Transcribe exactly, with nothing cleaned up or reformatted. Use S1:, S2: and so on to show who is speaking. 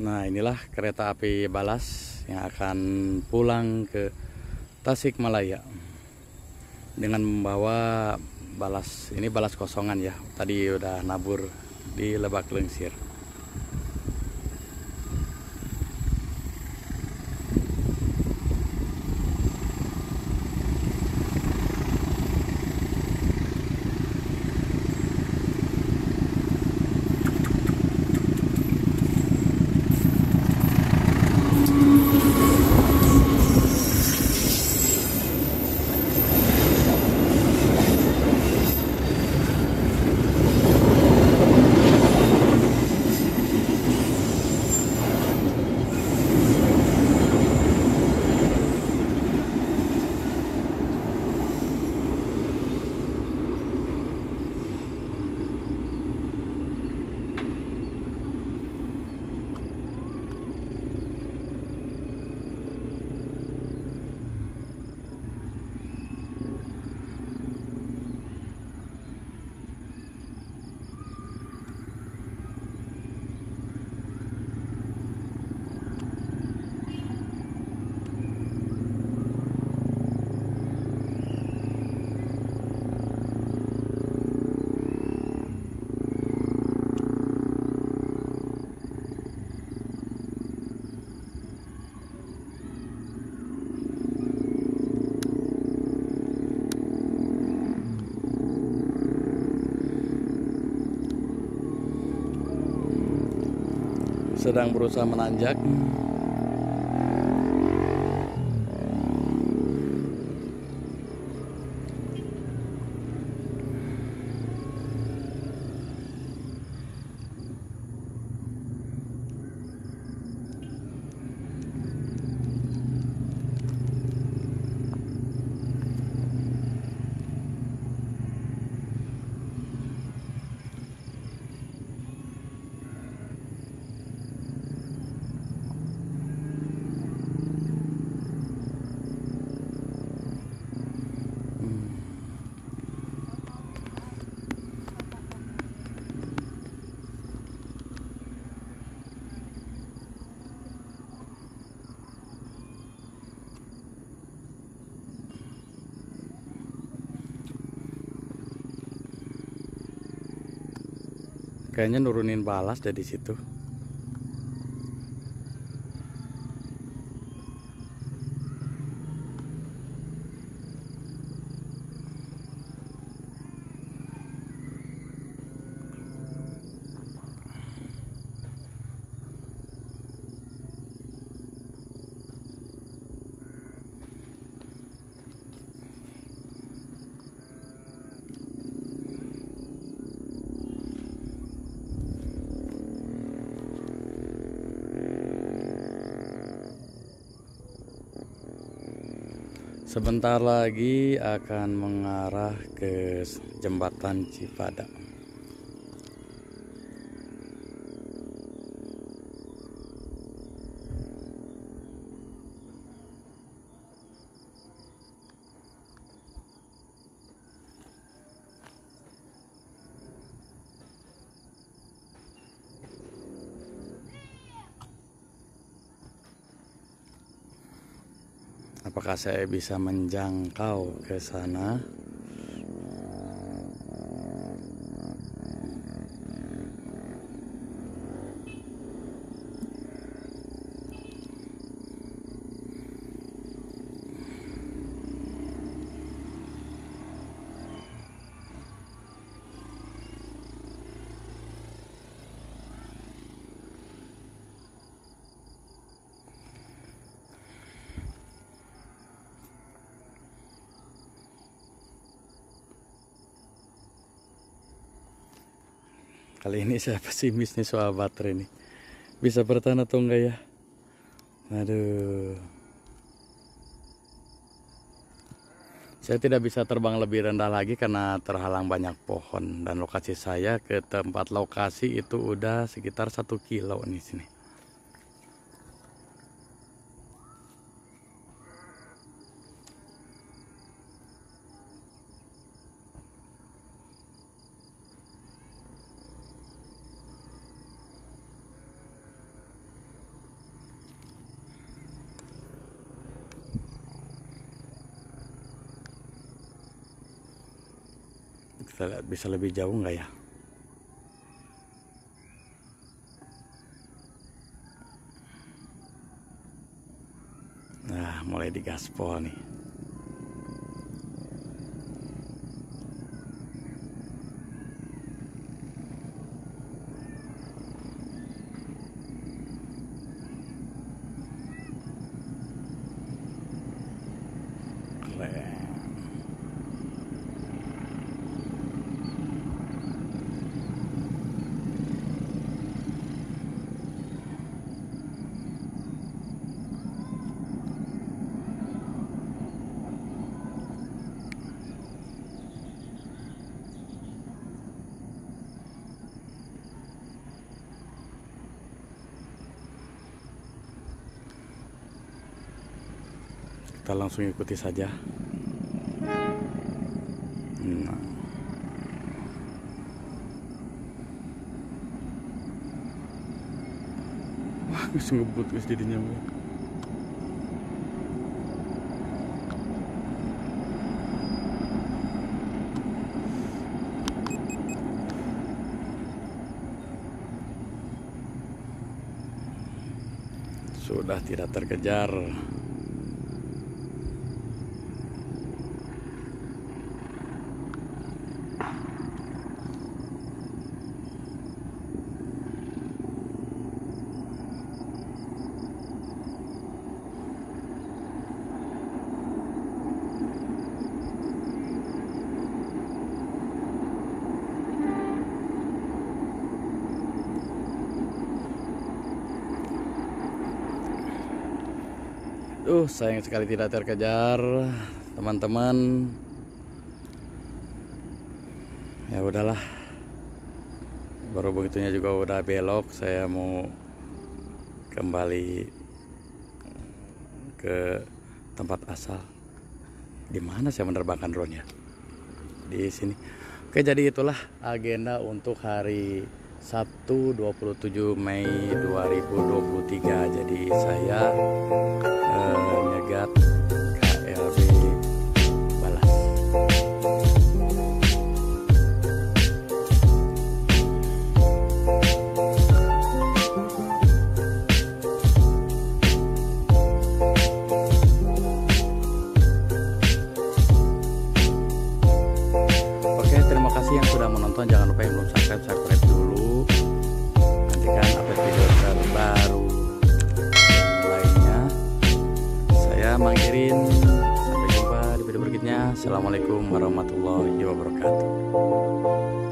S1: Nah, inilah kereta api balas yang akan pulang ke Tasikmalaya dengan membawa balas. Ini balas kosongan ya. Tadi udah nabur di Lebak Lengsir. Sedang berusaha menanjak. Kayaknya nurunin balas dari situ. Sebentar lagi akan mengarah ke jembatan Cipada. Apakah saya bisa menjangkau ke sana? Kali ini saya pesimis nih soal baterai nih. Bisa bertahan atau enggak ya? Aduh. Saya tidak bisa terbang lebih rendah lagi karena terhalang banyak pohon. Dan lokasi saya ke tempat lokasi itu udah sekitar satu kilo nih sini. Kita lihat bisa lebih jauh nggak ya. Nah, mulai digaspol nih. Keren. Kita langsung ikuti saja. Nah. Wah, geus ngebut geus jadinya. Sudah tidak terkejar. Uh, sayang sekali tidak terkejar, teman-teman. Ya udahlah. Baru begitunya juga udah belok. Saya mau kembali ke tempat asal. Di mana saya menerbangkan drone ya? Di sini. Oke, jadi itulah agenda untuk hari Sabtu dua puluh tujuh Mei dua ribu dua puluh tiga. Jadi saya eh, nyegat K L B Balas. Oke, terima kasih yang sudah menonton. Jangan lupa yang belum subscribe, subscribe dulu. Nantikan update video terbaru yang lainnya. Saya Manggirin. Sampai jumpa di video berikutnya. Assalamualaikum warahmatullahi wabarakatuh.